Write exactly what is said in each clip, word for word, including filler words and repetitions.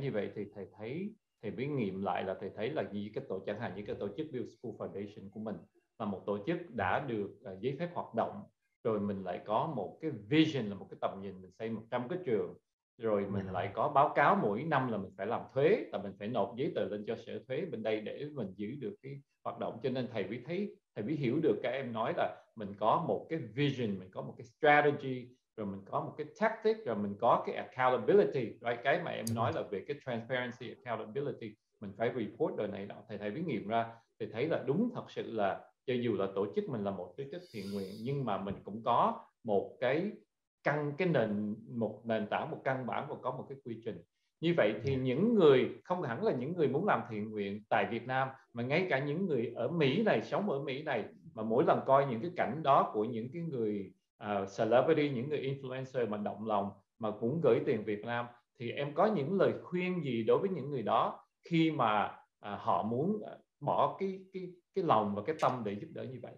như vậy thì thầy thấy, thầy mới nghiệm lại là thầy thấy là như cái tổ chẳng hạn như cái tổ chức Build School Foundation của mình là một tổ chức đã được uh, giấy phép hoạt động, rồi mình lại có một cái vision là một cái tầm nhìn mình xây một trăm cái trường, rồi mình lại có báo cáo mỗi năm là mình phải làm thuế, là mình phải nộp giấy tờ lên cho sở thuế bên đây để mình giữ được cái hoạt động. Cho nên thầy mới thấy, thầy mới hiểu được các em nói là mình có một cái vision, mình có một cái strategy, rồi mình có một cái tactic, rồi mình có cái accountability, right? Cái mà em nói là về cái transparency, accountability, mình phải report đời này đó. Thầy thầy mới nghiệm ra, thầy thấy là đúng, thật sự là cho dù là tổ chức mình là một tổ chức thiện nguyện, nhưng mà mình cũng có một cái căn cái nền một nền tảng, một căn bản và có một cái quy trình. Như vậy thì những người không hẳn là những người muốn làm thiện nguyện tại Việt Nam, mà ngay cả những người ở Mỹ này, sống ở Mỹ này, mà mỗi lần coi những cái cảnh đó của những cái người uh, celebrity, những người influencer mà động lòng mà cũng gửi tiền Việt Nam, thì em có những lời khuyên gì đối với những người đó khi mà uh, họ muốn bỏ cái cái cái lòng và cái tâm để giúp đỡ như vậy?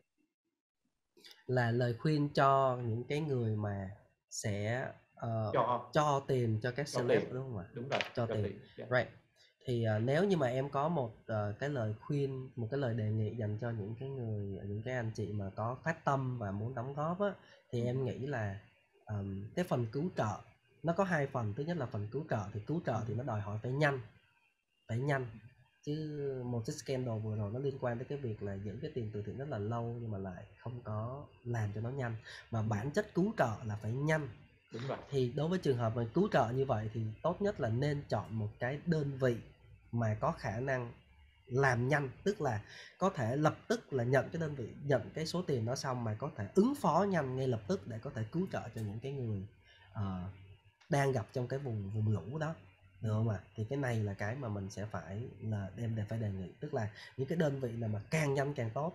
Là lời khuyên cho những cái người mà sẽ uh, cho cho tiền cho các cho celeb, tiền, đúng không ạ? đúng rồi, Cho cho tiền, tiền, yeah. right. Thì uh, nếu như mà em có một uh, cái lời khuyên, một cái lời đề nghị dành cho những cái người, những cái anh chị mà có phát tâm và muốn đóng góp á, thì em nghĩ là um, cái phần cứu trợ nó có hai phần. Thứ nhất là phần cứu trợ, thì cứu trợ thì nó đòi hỏi phải nhanh, phải nhanh. Chứ một cái scandal vừa rồi nó liên quan tới cái việc là giữ cái tiền từ thiện rất là lâu nhưng mà lại không có làm cho nó nhanh. Mà bản chất cứu trợ là phải nhanh. Đúng rồi. Thì đối với trường hợp mà cứu trợ như vậy thì tốt nhất là nên chọn một cái đơn vị mà có khả năng làm nhanh, tức là có thể lập tức là nhận cái đơn vị, nhận cái số tiền đó xong mà có thể ứng phó nhanh ngay lập tức để có thể cứu trợ cho những cái người uh, đang gặp trong cái vùng vùng lũ đó, được không ạ? À? Thì cái này là cái mà mình sẽ phải là đem để phải đề nghị, tức là những cái đơn vị nào mà càng nhanh càng tốt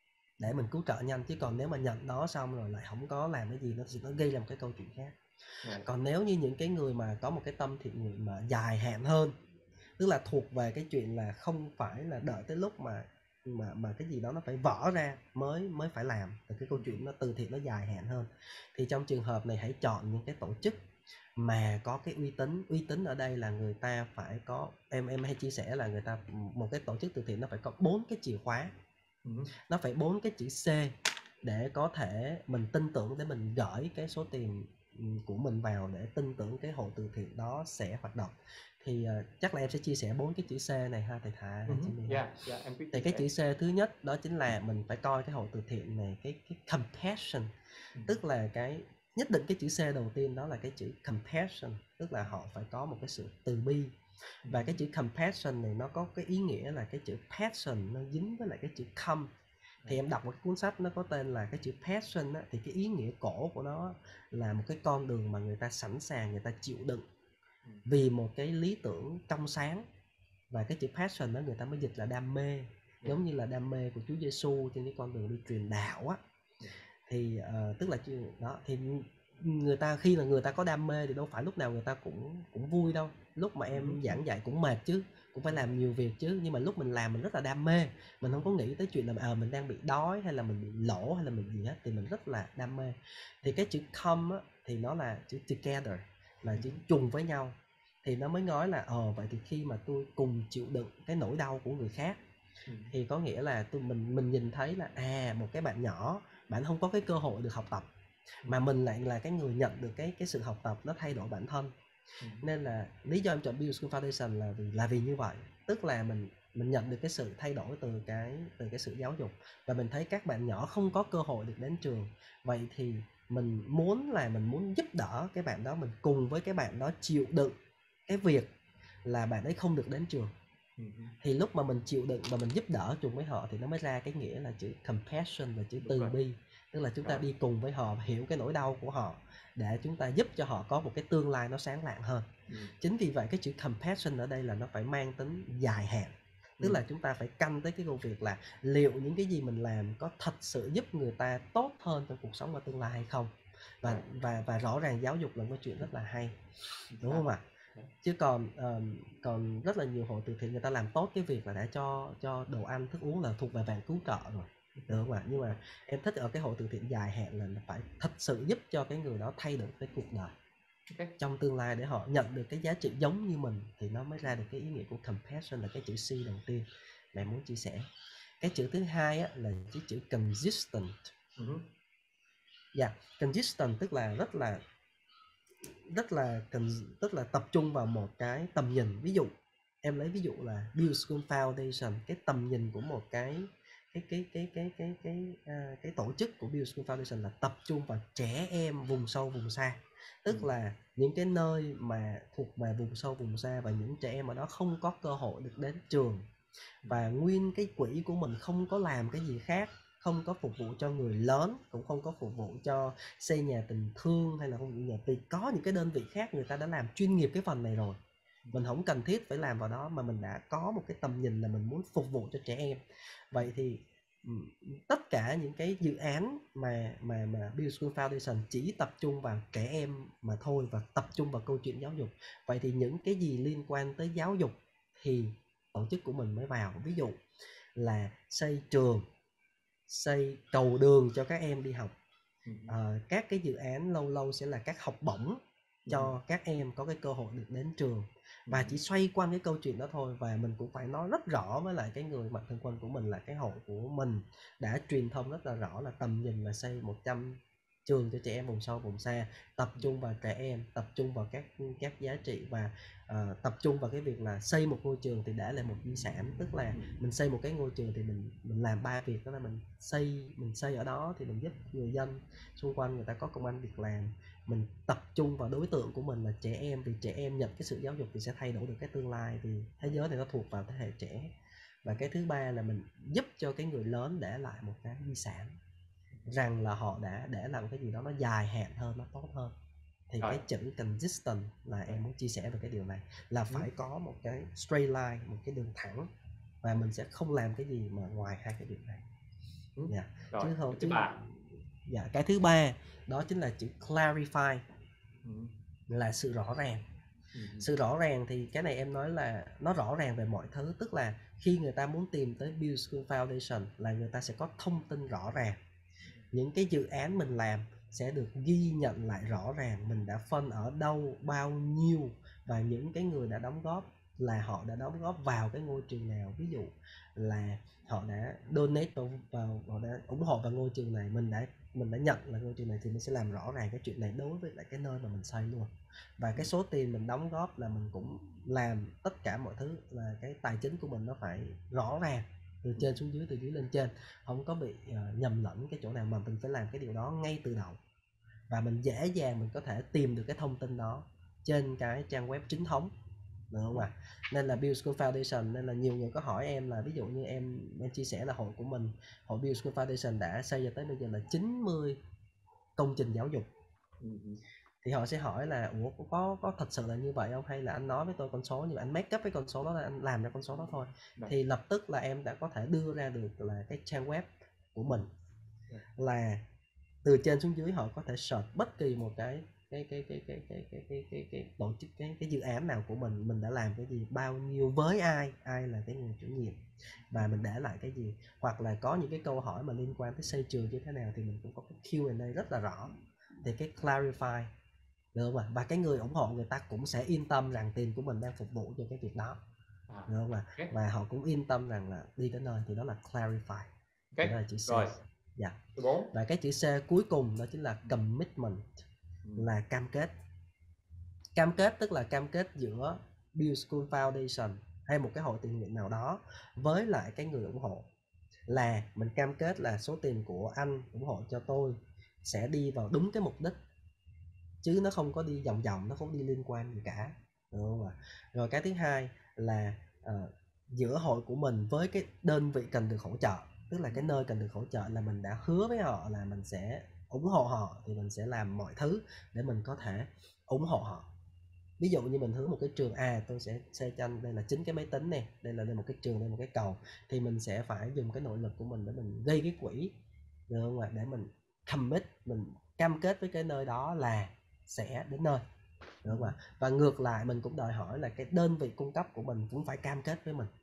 để mình cứu trợ nhanh. Chứ còn nếu mà nhận đó xong rồi lại không có làm cái gì, nó nó gây ra một cái câu chuyện khác. Right. Còn nếu như những cái người mà có một cái tâm thiện nguyện mà dài hạn hơn, tức là thuộc về cái chuyện là không phải là đợi tới lúc mà mà mà cái gì đó nó phải vỡ ra mới mới phải làm, thì cái câu chuyện nó từ thiện nó dài hạn hơn, thì trong trường hợp này hãy chọn những cái tổ chức mà có cái uy tín. Uy tín ở đây là người ta phải có, em em hay chia sẻ là người ta, một cái tổ chức từ thiện nó phải có bốn cái chìa khóa, uh-huh. Nó phải bốn cái chữ C để có thể mình tin tưởng, để mình gửi cái số tiền của mình vào để tin tưởng cái hội từ thiện đó sẽ hoạt động. Thì uh, chắc là em sẽ chia sẻ bốn cái chữ C này ha thầy Thà. Uh-huh. Yeah, yeah, em thì cái chữ C thứ nhất đó chính là mình phải coi cái hội từ thiện này cái cái compassion, uh-huh. Tức là cái nhất định cái chữ C đầu tiên đó là cái chữ compassion, tức là họ phải có một cái sự từ bi. Và cái chữ compassion này nó có cái ý nghĩa là cái chữ passion nó dính với lại cái chữ come. Thì em đọc một cái cuốn sách nó có tên là cái chữ passion á, thì cái ý nghĩa cổ của nó là một cái con đường mà người ta sẵn sàng, người ta chịu đựng vì một cái lý tưởng trong sáng. Và cái chữ passion đó người ta mới dịch là đam mê, yeah. Giống như là đam mê của Chúa Giêsu trên cái con đường đi truyền đạo á, yeah. Thì uh, tức là đó, thì người ta khi là người ta có đam mê thì đâu phải lúc nào người ta cũng cũng vui đâu. Lúc mà em giảng dạy cũng mệt chứ, cũng phải làm nhiều việc chứ, nhưng mà lúc mình làm mình rất là đam mê, mình không có nghĩ tới chuyện là à, mình đang bị đói hay là mình bị lỗ hay là mình gì hết, thì mình rất là đam mê. Thì cái chữ come á, thì nó là chữ together, là chữ chung với nhau. Thì nó mới nói là ờ vậy thì khi mà tôi cùng chịu đựng cái nỗi đau của người khác, ừ. Thì có nghĩa là tôi mình mình nhìn thấy là à một cái bạn nhỏ, bạn không có cái cơ hội được học tập, mà mình lại là cái người nhận được cái cái sự học tập nó thay đổi bản thân. Ừ. Nên là lý do em chọn Build School Foundation là vì là vì như vậy, tức là mình mình nhận được cái sự thay đổi từ cái từ cái sự giáo dục, và mình thấy các bạn nhỏ không có cơ hội được đến trường. Vậy thì mình muốn là mình muốn giúp đỡ cái bạn đó, mình cùng với cái bạn đó chịu đựng cái việc là bạn ấy không được đến trường. Uh-huh. Thì lúc mà mình chịu đựng và mình giúp đỡ chung với họ thì nó mới ra cái nghĩa là chữ compassion và chữ từ bi. Tức là chúng ta đi cùng với họ, hiểu cái nỗi đau của họ để chúng ta giúp cho họ có một cái tương lai nó sáng lạng hơn. Uh-huh. Chính vì vậy cái chữ compassion ở đây là nó phải mang tính dài hạn. Tức uh-huh. là chúng ta phải canh tới cái câu việc là liệu những cái gì mình làm có thật sự giúp người ta tốt hơn trong cuộc sống và tương lai hay không. Và, và, và rõ ràng giáo dục là một cái chuyện rất là hay, đúng không ạ? Chứ còn um, còn rất là nhiều hội từ thiện người ta làm tốt cái việc là đã cho cho đồ ăn thức uống là thuộc về vàng cứu trợ rồi, được không ạ? Nhưng mà em thích ở cái hội từ thiện dài hạn là phải thật sự giúp cho cái người đó thay đổi cái cuộc đời. Okay. trong tương lai để họ nhận được cái giá trị giống như mình, thì nó mới ra được cái ý nghĩa của compassion, là cái chữ C đầu tiên mà em muốn chia sẻ. Cái chữ thứ hai á, là cái chữ consistent. Uh-huh. Dạ, yeah, consistent tức là rất là rất là cần tức là tập trung vào một cái tầm nhìn. Ví dụ em lấy ví dụ là Build School Foundation, cái tầm nhìn của một cái cái cái cái cái cái cái uh, cái tổ chức của Build School Foundation là tập trung vào trẻ em vùng sâu vùng xa, tức ừ. là những cái nơi mà thuộc về vùng sâu vùng xa, và những trẻ em ở đó không có cơ hội được đến trường, và nguyên cái quỹ của mình không có làm cái gì khác, không có phục vụ cho người lớn, cũng không có phục vụ cho xây nhà tình thương hay là không vụ nhà, vì có những cái đơn vị khác người ta đã làm chuyên nghiệp cái phần này rồi, mình không cần thiết phải làm vào đó, mà mình đã có một cái tầm nhìn là mình muốn phục vụ cho trẻ em. Vậy thì tất cả những cái dự án mà mà mà Build School Foundation chỉ tập trung vào trẻ em mà thôi, và tập trung vào câu chuyện giáo dục. Vậy thì những cái gì liên quan tới giáo dục thì tổ chức của mình mới vào. Ví dụ là xây trường, xây cầu đường cho các em đi học, à, các cái dự án lâu lâu sẽ là các học bổng cho các em có cái cơ hội được đến trường, và chỉ xoay quanh cái câu chuyện đó thôi. Và mình cũng phải nói rất rõ với lại cái người mạnh thường quân của mình là cái hội của mình đã truyền thông rất là rõ là tầm nhìn là xây một trăm trường cho trẻ em vùng sâu vùng xa, tập trung vào trẻ em, tập trung vào các các giá trị, và uh, tập trung vào cái việc là xây một ngôi trường thì đã là một di sản. Tức là mình xây một cái ngôi trường thì mình mình làm ba việc, đó là mình xây mình xây ở đó thì mình giúp người dân xung quanh người ta có công ăn việc làm, mình tập trung vào đối tượng của mình là trẻ em, vì trẻ em nhận cái sự giáo dục thì sẽ thay đổi được cái tương lai, vì thế giới này nó thuộc vào thế hệ trẻ. Và cái thứ ba là mình giúp cho cái người lớn để lại một cái di sản, rằng là họ đã để làm cái gì đó nó dài hạn hơn, nó tốt hơn. Thì rồi, cái chữ consistent là em muốn chia sẻ về cái điều này, là phải ừ. có một cái straight line, một cái đường thẳng, và mình sẽ không làm cái gì mà ngoài hai cái việc này. ừ. yeah. Rồi, chứ không thứ chứ ba. dạ, cái thứ ba đó chính là chữ clarify, ừ. là sự rõ ràng. ừ. Sự rõ ràng thì cái này em nói là nó rõ ràng về mọi thứ, tức là khi người ta muốn tìm tới Build School Foundation là người ta sẽ có thông tin rõ ràng, những cái dự án mình làm sẽ được ghi nhận lại rõ ràng, mình đã phân ở đâu, bao nhiêu, và những cái người đã đóng góp là họ đã đóng góp vào cái ngôi trường nào. Ví dụ là họ đã donate vào, vào họ đã ủng hộ vào ngôi trường này, mình đã mình đã nhận là ngôi trường này, thì mình sẽ làm rõ ràng cái chuyện này đối với lại cái nơi mà mình xây luôn. Và cái số tiền mình đóng góp là mình cũng làm tất cả mọi thứ, là cái tài chính của mình nó phải rõ ràng từ trên xuống dưới, từ dưới lên trên, không có bị uh, nhầm lẫn cái chỗ nào, mà mình phải làm cái điều đó ngay từ đầu, và mình dễ dàng mình có thể tìm được cái thông tin đó trên cái trang web chính thống, được không ạ? À? Nên là Build School Foundation, nên là nhiều người có hỏi em là ví dụ như em em chia sẻ là hội của mình, hội Build School Foundation đã xây ra tới bây giờ là chín mươi công trình giáo dục. uh-huh. Thì họ sẽ hỏi là ủa có có thật sự là như vậy không, hay là anh nói với tôi con số như vậy, anh make up cái con số đó, là anh làm ra con số đó thôi. Đấy. Thì lập tức là em đã có thể đưa ra được là cái trang web của mình. Đấy. Là từ trên xuống dưới họ có thể search bất kỳ một cái cái cái cái cái cái cái cái cái cái tổ chức cái cái dự án nào của mình, mình đã làm cái gì, bao nhiêu, với ai, ai là cái người chủ nhiệm, và mình để lại cái gì. Hoặc là có những cái câu hỏi mà liên quan tới xây trường như thế nào thì mình cũng có cái Q and A rất là rõ, thì cái clarify, được không ạ? Và cái người ủng hộ người ta cũng sẽ yên tâm rằng tiền của mình đang phục vụ cho cái việc đó, được không ạ? Okay. Và họ cũng yên tâm rằng là đi tới nơi, thì đó là clarify. Okay. Thì đó là chữ C. Rồi. Dạ. Và cái chữ C cuối cùng đó chính là commitment, ừ. là cam kết. Cam kết tức là cam kết giữa Build School Foundation hay một cái hội tình nguyện nào đó với lại cái người ủng hộ, là mình cam kết là số tiền của anh ủng hộ cho tôi sẽ đi vào đúng cái mục đích, chứ nó không có đi vòng vòng, nó không đi liên quan gì cả, được không ạ? Rồi cái thứ hai là uh, giữa hội của mình với cái đơn vị cần được hỗ trợ, tức là cái nơi cần được hỗ trợ là mình đã hứa với họ là mình sẽ ủng hộ họ, thì mình sẽ làm mọi thứ để mình có thể ủng hộ họ. Ví dụ như mình hứa một cái trường, à tôi sẽ xây cho anh đây là chín cái máy tính này, đây là đây một cái trường, đây một cái cầu, thì mình sẽ phải dùng cái nội lực của mình để mình gây cái quỹ, được không ạ? Để mình commit, mình cam kết với cái nơi đó là sẽ đến nơi, được không ạ? Và ngược lại mình cũng đòi hỏi là cái đơn vị cung cấp của mình cũng phải cam kết với mình.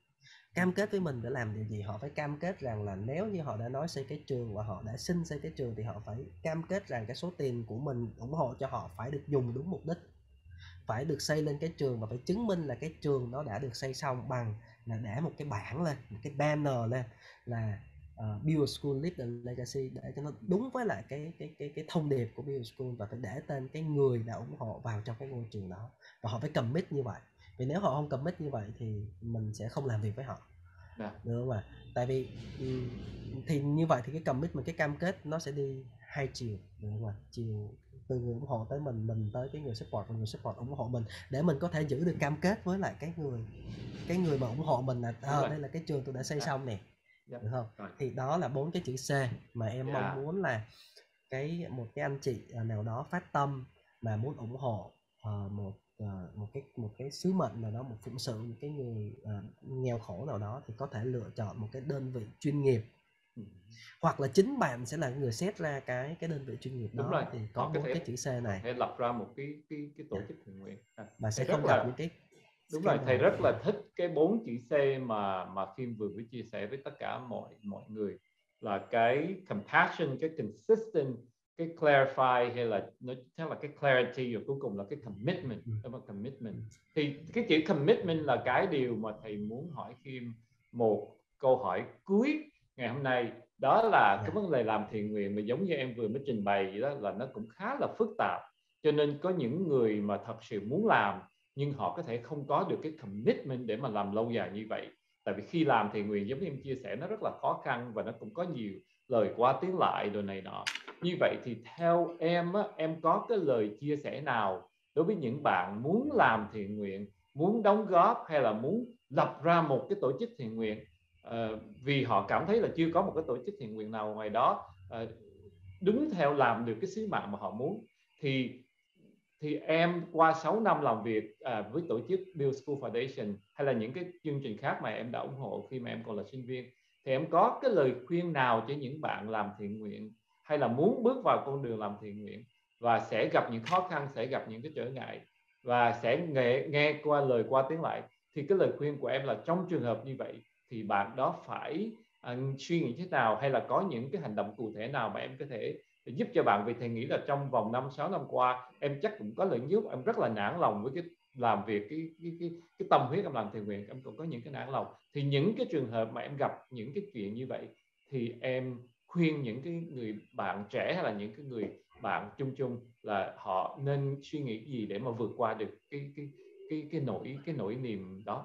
Cam kết với mình để làm điều gì? Họ phải cam kết rằng là nếu như họ đã nói xây cái trường và họ đã xin xây cái trường thì họ phải cam kết rằng cái số tiền của mình ủng hộ cho họ phải được dùng đúng mục đích, phải được xây lên cái trường và phải chứng minh là cái trường nó đã được xây xong bằng là để một cái bảng lên, một cái banner lên là uh, Build a School Live the Legacy, để cho nó đúng với lại cái cái cái cái thông điệp của Build a School, và phải để tên cái người đã ủng hộ vào trong cái ngôi trường đó, và họ phải commit như vậy. Vì nếu họ không commit như vậy thì mình sẽ không làm việc với họ. Dạ. Được không ạ? Tại vì ừm, thì như vậy thì cái commitment, cái cam kết nó sẽ đi hai chiều, được không ạ? Chiều từ người ủng hộ tới mình, mình tới cái người support, và người support ủng hộ mình, để mình có thể giữ được cam kết với lại cái người cái người mà ủng hộ mình là Đúng à, rồi. đây là cái trường tôi đã xây Dạ. xong nè, Dạ. được không? Rồi. Thì đó là bốn cái chữ C mà em Dạ. mong muốn là cái một cái anh chị à, nào đó phát tâm mà muốn ủng hộ ờ, một ờ, một cái một cái sứ mệnh nào đó, một phụng sự một cái người ờ, nghèo khổ nào đó, thì có thể lựa chọn một cái đơn vị chuyên nghiệp, Ừ. hoặc là chính bạn sẽ là người set ra cái cái đơn vị chuyên nghiệp Đúng đó, rồi. thì có Họ có bốn thể cái chữ C họ này thể lập ra một cái cái cái tổ Dạ. chức thiện nguyện. À, và thầy sẽ rất không gặp là những cái đúng rồi, thầy scandal. rất là thích cái bốn chữ C mà mà Kim vừa mới chia sẻ với tất cả mọi mọi người, là cái compassion, cái consistent, cái clarify, hay là nó chắc là cái clarity, và cuối cùng là cái commitment. Ừ. Đó là commitment. Thì cái chữ commitment là cái điều mà thầy muốn hỏi Kim một câu hỏi cuối ngày hôm nay. Đó là Dạ. cái vấn đề làm thiện nguyện mà giống như em vừa mới trình bày vậy đó, là nó cũng khá là phức tạp. Cho nên có những người mà thật sự muốn làm nhưng họ có thể không có được cái commitment để mà làm lâu dài như vậy. Tại vì khi làm thiện nguyện giống như em chia sẻ, nó rất là khó khăn và nó cũng có nhiều lời qua tiếng lại đồ này nọ. Như vậy thì theo em á, em có cái lời chia sẻ nào đối với những bạn muốn làm thiện nguyện, muốn đóng góp hay là muốn lập ra một cái tổ chức thiện nguyện, uh, vì họ cảm thấy là chưa có một cái tổ chức thiện nguyện nào ngoài đó uh, đứng theo làm được cái sứ mạng mà họ muốn, thì thì em qua sáu năm làm việc à, với tổ chức Build School Foundation hay là những cái chương trình khác mà em đã ủng hộ khi mà em còn là sinh viên, thì em có cái lời khuyên nào cho những bạn làm thiện nguyện hay là muốn bước vào con đường làm thiện nguyện và sẽ gặp những khó khăn, sẽ gặp những cái trở ngại và sẽ nghe, nghe qua lời qua tiếng lại, thì cái lời khuyên của em là trong trường hợp như vậy thì bạn đó phải à, suy nghĩ thế nào, hay là có những cái hành động cụ thể nào mà em có thể giúp cho bạn? Vì thầy nghĩ là trong vòng năm sáu năm qua em chắc cũng có lần giúp em rất là nản lòng với cái làm việc, cái cái cái, cái tâm huyết em làm thiện nguyện, em cũng có những cái nản lòng. Thì những cái trường hợp mà em gặp những cái chuyện như vậy thì em khuyên những cái người bạn trẻ hay là những cái người bạn chung chung là họ nên suy nghĩ gì để mà vượt qua được cái cái cái cái nỗi cái nỗi niềm đó?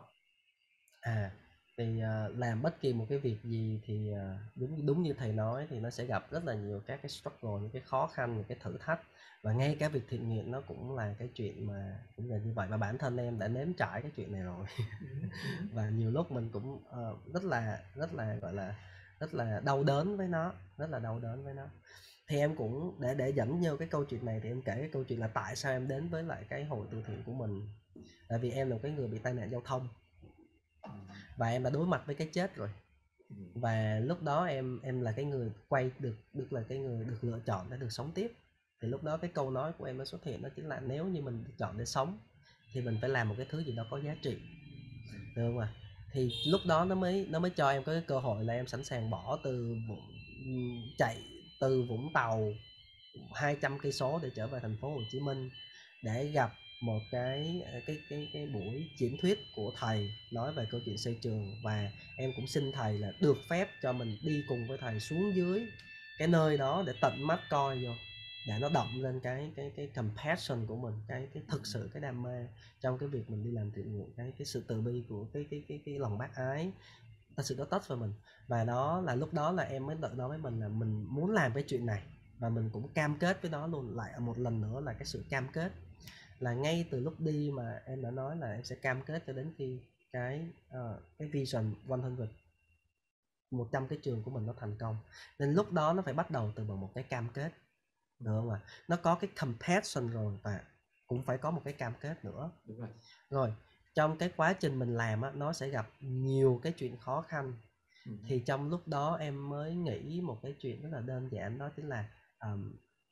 À, thì à, làm bất kỳ một cái việc gì thì à, đúng đúng như thầy nói thì nó sẽ gặp rất là nhiều các cái struggle, những cái khó khăn, những cái thử thách, và ngay cả việc thiện nguyện nó cũng là cái chuyện mà cũng là như vậy, và bản thân em đã nếm trải cái chuyện này rồi. Và nhiều lúc mình cũng uh, rất là rất là gọi là rất là đau đớn với nó, rất là đau đớn với nó. Thì em cũng để để dẫn vô cái câu chuyện này thì em kể cái câu chuyện là tại sao em đến với lại cái hội từ thiện của mình. Tại vì em là cái người bị tai nạn giao thông và em đã đối mặt với cái chết rồi, và lúc đó em em là cái người quay được được là cái người được lựa chọn để được sống tiếp. Thì lúc đó cái câu nói của em nó xuất hiện, đó chính là nếu như mình chọn để sống thì mình phải làm một cái thứ gì đó có giá trị, được không ạ? Thì lúc đó nó mới nó mới cho em có cái cơ hội là em sẵn sàng bỏ từ chạy từ Vũng Tàu hai trăm cây số để trở về thành phố Hồ Chí Minh để gặp một cái cái cái cái buổi diễn thuyết của thầy nói về câu chuyện xây trường, và em cũng xin thầy là được phép cho mình đi cùng với thầy xuống dưới cái nơi đó để tận mắt coi vô, để nó động lên cái cái cái compassion của mình, cái cái thực sự cái đam mê trong cái việc mình đi làm thiện nguyện, cái cái sự từ bi của cái cái cái cái lòng bác ái thật sự nó touch vào mình. Và đó là lúc đó là em mới tự nói với mình là mình muốn làm cái chuyện này, và mình cũng cam kết với nó luôn. Lại một lần nữa là cái sự cam kết là ngay từ lúc đi mà em đã nói là em sẽ cam kết cho đến khi cái uh, cái vision một trăm một trăm cái trường của mình nó thành công. Nên lúc đó nó phải bắt đầu từ bằng một cái cam kết, được không ạ? Nó có cái compassion rồi và cũng phải có một cái cam kết nữa. Đúng rồi. Rồi trong cái quá trình mình làm á, nó sẽ gặp nhiều cái chuyện khó khăn. Ừ. Thì trong lúc đó em mới nghĩ một cái chuyện rất là đơn giản, đó chính là um,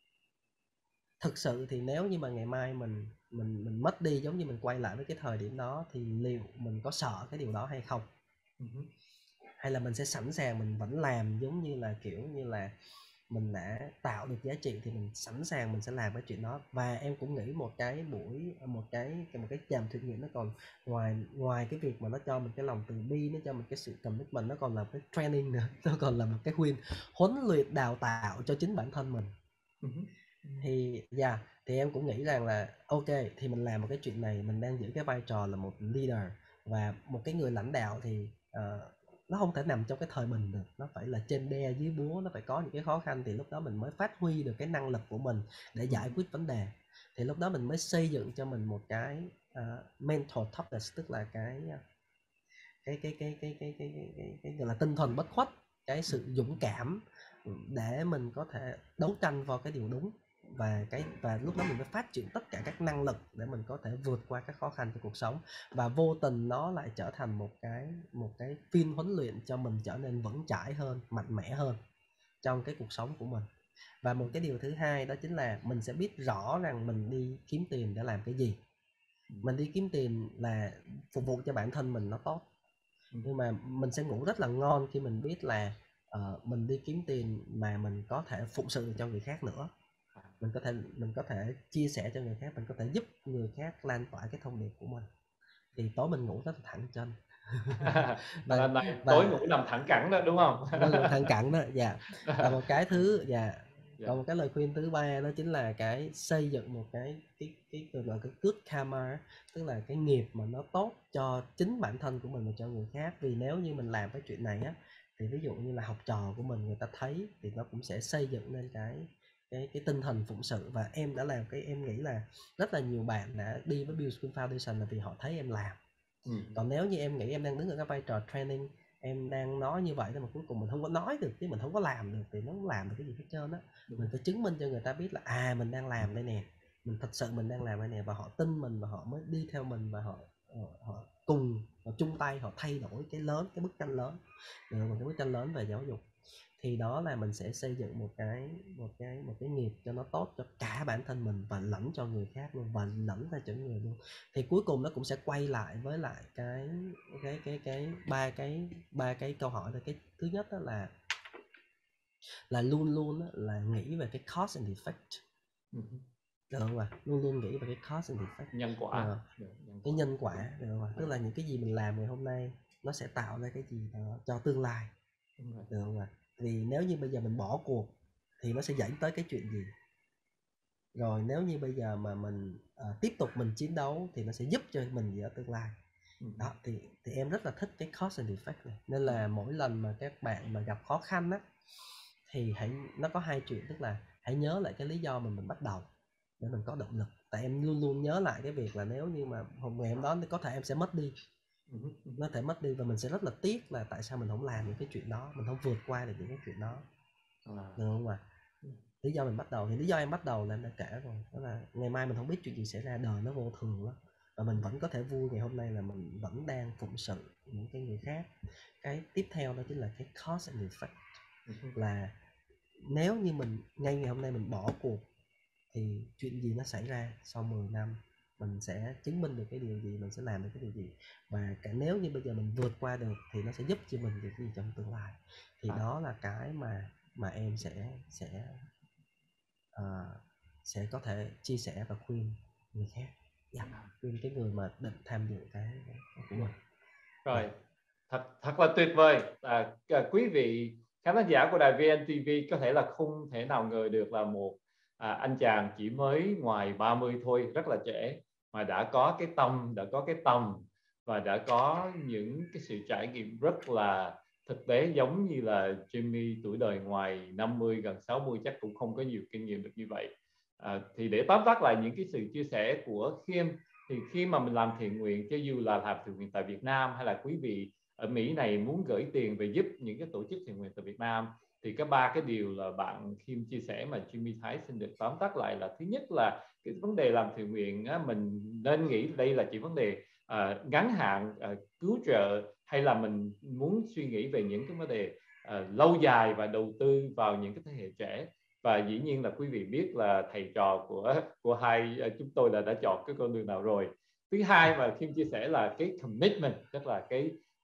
thực sự thì nếu như mà ngày mai mình mình mình mất đi, giống như mình quay lại với cái thời điểm đó, thì liệu mình có sợ cái điều đó hay không? uh-huh. Hay là mình sẽ sẵn sàng mình vẫn làm giống như là kiểu như là mình đã tạo được giá trị thì mình sẵn sàng mình sẽ làm cái chuyện đó. Và em cũng nghĩ một cái buổi một cái một cái chạm thử nghiệm nó còn ngoài ngoài cái việc mà nó cho mình cái lòng từ bi, nó cho mình cái sự commitment, nó còn là cái training nữa, nó còn là một cái huấn huấn luyện đào tạo cho chính bản thân mình. uh-huh. Thì dạ yeah, thì em cũng nghĩ rằng là ok, thì mình làm một cái chuyện này, mình đang giữ cái vai trò là một leader và một cái người lãnh đạo thì uh, nó không thể nằm trong cái thời mình được, nó phải là trên đe dưới búa, nó phải có những cái khó khăn thì lúc đó mình mới phát huy được cái năng lực của mình để giải quyết vấn đề. Thì lúc đó mình mới xây dựng cho mình một cái uh, mental toughness, tức là cái cái cái cái cái cái cái cái, cái, cái gọi là tinh thần bất khuất, cái sự dũng cảm để mình có thể đấu tranh vào cái điều đúng. Và cái và lúc đó mình mới phát triển tất cả các năng lực để mình có thể vượt qua các khó khăn trong cuộc sống, và vô tình nó lại trở thành một cái một cái phiên huấn luyện cho mình trở nên vững chãi hơn, mạnh mẽ hơn trong cái cuộc sống của mình. Và một cái điều thứ hai đó chính là mình sẽ biết rõ rằng mình đi kiếm tiền để làm cái gì. Mình đi kiếm tiền là phục vụ cho bản thân mình nó tốt, nhưng mà mình sẽ ngủ rất là ngon khi mình biết là uh, mình đi kiếm tiền mà mình có thể phụng sự được cho người khác nữa. Mình có thể mình có thể chia sẻ cho người khác, mình có thể giúp người khác lan tỏa cái thông điệp của mình, thì tối mình ngủ rất là thẳng chân. và, và này và, tối ngủ nằm thẳng cẳng đó đúng không? Nằm thẳng cẳng đó, dạ. Và một cái thứ dạ yeah. Còn một cái lời khuyên thứ ba đó chính là cái xây dựng một cái cái cái gọi là cái good karma, tức là cái nghiệp mà nó tốt cho chính bản thân của mình và cho người khác. Vì nếu như mình làm cái chuyện này á, thì ví dụ như là học trò của mình người ta thấy thì nó cũng sẽ xây dựng lên cái cái cái tinh thần phụng sự. Và em đã làm cái em nghĩ là rất là nhiều bạn đã đi với Build School Foundation là vì họ thấy em làm. Ừ. Còn nếu như em nghĩ em đang đứng ở cái vai trò training, em đang nói như vậy mà cuối cùng mình không có nói được chứ mình không có làm được thì nó không làm được cái gì hết trơn á. Mình phải chứng minh cho người ta biết là à mình đang làm đây nè, mình thật sự mình đang làm đây nè, và họ tin mình và họ mới đi theo mình, và họ họ, họ cùng họ chung tay họ thay đổi cái lớn, cái bức tranh lớn, được một cái bức tranh lớn về giáo dục. Thì đó là mình sẽ xây dựng một cái một cái một cái nghiệp cho nó tốt cho cả bản thân mình và lẫn cho người khác luôn, và lẫn ra cho người luôn. Thì cuối cùng nó cũng sẽ quay lại với lại cái cái cái cái ba cái ba cái câu hỏi. Là cái thứ nhất đó là là luôn luôn đó, là nghĩ về cái cause and effect. Uh-huh. Được không ạ? Luôn luôn nghĩ về cái cause and effect, nhân quả. Được, Được, nhân cái quả. nhân quả, được không ạ? Tức là những cái gì mình làm ngày hôm nay nó sẽ tạo ra cái gì đó cho tương lai, được không ạ? Vì nếu như bây giờ mình bỏ cuộc thì nó sẽ dẫn tới cái chuyện gì, rồi nếu như bây giờ mà mình uh, tiếp tục mình chiến đấu thì nó sẽ giúp cho mình gì ở tương lai. Ừ. Đó thì thì em rất là thích cái cause and effect này, nên là mỗi lần mà các bạn mà gặp khó khăn á thì hãy nó có hai chuyện, tức là hãy nhớ lại cái lý do mình mình bắt đầu để mình có động lực. Tại em luôn luôn nhớ lại cái việc là nếu như mà hôm ngày hôm đó thì có thể em sẽ mất đi, nó thể mất đi, và mình sẽ rất là tiếc là tại sao mình không làm những cái chuyện đó, mình không vượt qua được những cái chuyện đó, à. Được không ạ? Lý do mình bắt đầu thì lý do em bắt đầu là em đã kể rồi, đó là ngày mai mình không biết chuyện gì xảy ra, đời nó vô thường lắm, và mình vẫn có thể vui ngày hôm nay là mình vẫn đang phụng sự những cái người khác. Cái tiếp theo đó chính là cái cause and effect, là nếu như mình ngay ngày hôm nay mình bỏ cuộc thì chuyện gì nó xảy ra sau mười năm, mình sẽ chứng minh được cái điều gì, mình sẽ làm được cái điều gì, và cả nếu như bây giờ mình vượt qua được thì nó sẽ giúp cho mình được cái gì trong tương lai. Thì à. Đó là cái mà mà em sẽ sẽ uh, sẽ có thể chia sẻ và khuyên người khác, yeah, khuyên cái người mà định tham dự cái, cái của mình. Rồi, yeah. thật thật là tuyệt vời. À, quý vị khán giả của đài vê en tê vê có thể là không thể nào ngờ được là một à, anh chàng chỉ mới ngoài ba mươi thôi, rất là trẻ, mà đã có cái tâm, đã có cái tầm và đã có những cái sự trải nghiệm rất là thực tế, giống như là Jimmy tuổi đời ngoài năm mươi, gần sáu mươi chắc cũng không có nhiều kinh nghiệm được như vậy. À, thì để tóm tắt lại những cái sự chia sẻ của Khiêm, thì khi mà mình làm thiện nguyện, cho dù là làm thiện nguyện tại Việt Nam hay là quý vị ở Mỹ này muốn gửi tiền về giúp những cái tổ chức thiện nguyện tại Việt Nam, thì có ba cái điều là bạn Khiêm chia sẻ mà Jimmy Thái xin được tóm tắt lại là: thứ nhất là cái vấn đề làm thiện nguyện á, mình nên nghĩ đây là chỉ vấn đề uh, ngắn hạn, uh, cứu trợ, hay là mình muốn suy nghĩ về những cái vấn đề uh, lâu dài và đầu tư vào những cái thế hệ trẻ. Và dĩ nhiên là quý vị biết là thầy trò của của hai chúng tôi là đã chọn cái con đường nào rồi. Thứ hai mà Khiêm chia sẻ là cái commitment, tức là cái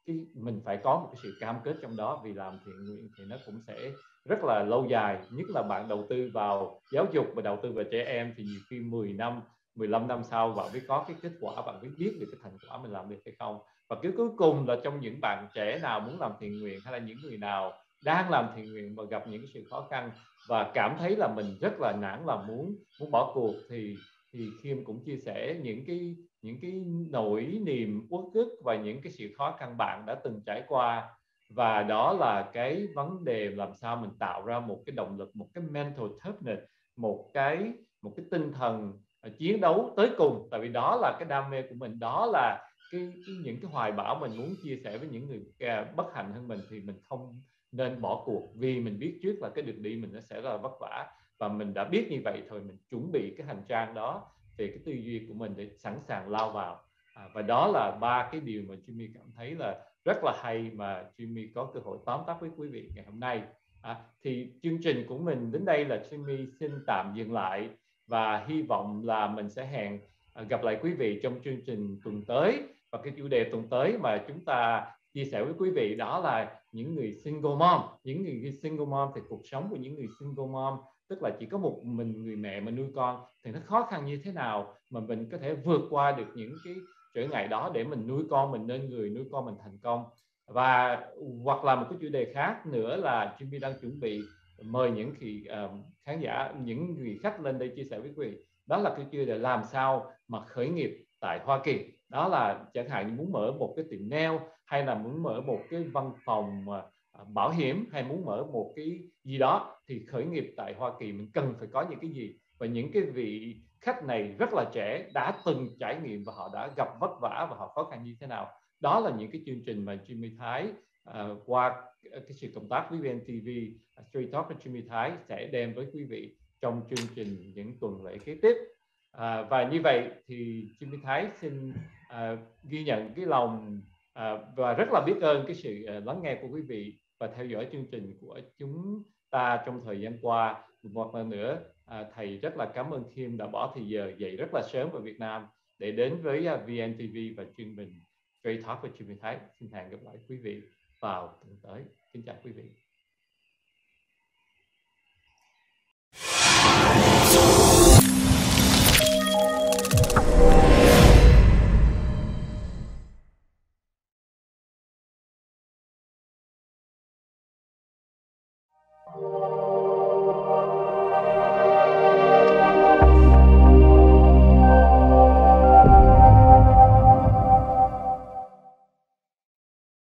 cái mình phải có một cái sự cam kết trong đó, vì làm thiện nguyện thì nó cũng sẽ rất là lâu dài, nhất là bạn đầu tư vào giáo dục và đầu tư vào trẻ em thì nhiều khi mười năm, mười lăm năm sau bạn mới có cái kết quả, bạn mới biết được cái thành quả mình làm được hay không. Và cái cuối cùng là trong những bạn trẻ nào muốn làm thiện nguyện, hay là những người nào đang làm thiện nguyện và gặp những cái sự khó khăn và cảm thấy là mình rất là nản lòng muốn muốn bỏ cuộc, thì thì Khiêm cũng chia sẻ những cái những cái nỗi niềm uất ức và những cái sự khó khăn bạn đã từng trải qua. Và đó là cái vấn đề làm sao mình tạo ra một cái động lực, một cái mental toughness, một cái một cái tinh thần uh, chiến đấu tới cùng. Tại vì đó là cái đam mê của mình, đó là cái, cái những cái hoài bão mình muốn chia sẻ với những người uh, bất hạnh hơn mình, thì mình không nên bỏ cuộc, vì mình biết trước là cái đường đi mình nó sẽ là vất vả, và mình đã biết như vậy thôi, mình chuẩn bị cái hành trang đó về cái tư duy của mình để sẵn sàng lao vào. À, và đó là ba cái điều mà Jimmy cảm thấy là rất là hay mà Jimmy có cơ hội tóm tắt với quý vị ngày hôm nay. À, thì chương trình của mình đến đây là Jimmy xin tạm dừng lại, và hy vọng là mình sẽ hẹn à, gặp lại quý vị trong chương trình tuần tới. Và cái chủ đề tuần tới mà chúng ta chia sẻ với quý vị đó là những người single mom. Những người single mom thì cuộc sống của những người single mom, tức là chỉ có một mình người mẹ mà nuôi con, thì nó khó khăn như thế nào mà mình có thể vượt qua được những cái trở ngại đó để mình nuôi con mình nên người, nuôi con mình thành công. Và hoặc là một cái chủ đề khác nữa là Jimmy đang chuẩn bị mời những khi uh, khán giả, những người khách lên đây chia sẻ với quý vị, đó là cái chủ đề làm sao mà khởi nghiệp tại Hoa Kỳ. Đó là chẳng hạn như muốn mở một cái tiệm nail, hay là muốn mở một cái văn phòng uh, bảo hiểm, hay muốn mở một cái gì đó, thì khởi nghiệp tại Hoa Kỳ mình cần phải có những cái gì. Và những cái vị khách này rất là trẻ, đã từng trải nghiệm và họ đã gặp vất vả và họ khó khăn như thế nào. Đó là những cái chương trình mà Jimmy Thái uh, qua cái sự cộng tác với vê en ti vi, uh, Straight Talk với Jimmy Thái sẽ đem với quý vị trong chương trình những tuần lễ kế tiếp. Uh, và như vậy thì Jimmy Thái xin uh, ghi nhận cái lòng uh, và rất là biết ơn cái sự uh, lắng nghe của quý vị và theo dõi chương trình của chúng ta trong thời gian qua. Một lần nữa, à, thầy rất là cảm ơn Khiêm đã bỏ thời giờ dậy rất là sớm ở Việt Nam để đến với uh, vê en ti vi và chương trình Straight Talk với Jimmy Thái. Xin hẹn gặp lại quý vị vào tuần tới. Kính chào quý vị. Thank you.